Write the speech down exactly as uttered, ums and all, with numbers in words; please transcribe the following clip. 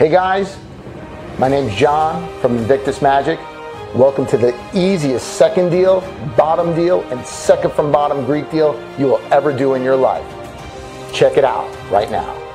Hey guys, my name's John from Invictus Magic. Welcome to the easiest second deal, bottom deal, and second from bottom Greek deal you will ever do in your life. Check it out right now.